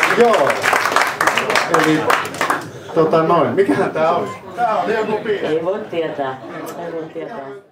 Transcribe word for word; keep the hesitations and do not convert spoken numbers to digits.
Joo. Eli tota noin, mikähän tää oli? Tää oli joku piirre. Ei voi tietää. Ei voi tietää.